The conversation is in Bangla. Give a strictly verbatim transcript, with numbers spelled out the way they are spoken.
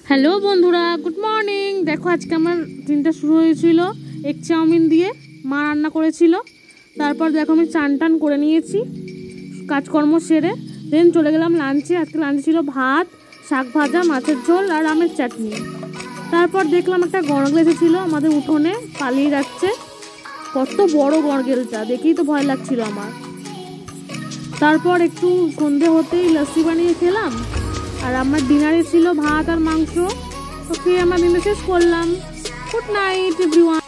হ্যালো বন্ধুরা, গুড মর্নিং। দেখো আজকে আমার দিনটা শুরু হয়েছিল এগ চাউমিন দিয়ে, মা রান্না করেছিল। তারপর দেখো আমি চান টান করে নিয়েছি, কাজকর্ম সেরে দেন চলে গেলাম লাঞ্চে। আজকে লাঞ্চে ছিল ভাত, শাক ভাজা, মাছের ঝোল আর আমের চাটনি। তারপর দেখলাম একটা গরগেল এসেছিল আমাদের উঠোনে, পালিয়ে যাচ্ছে। কত বড় গরগেলটা, দেখেই তো ভয় লাগছিল আমার। তারপর একটু সন্ধে হতেই লস্যি বানিয়ে খেলাম। আর আমার ডিনারে ছিল ভাত আর মাংস। তো খেয়ে আমার ডিনার শেষ করলাম। Good night everyone.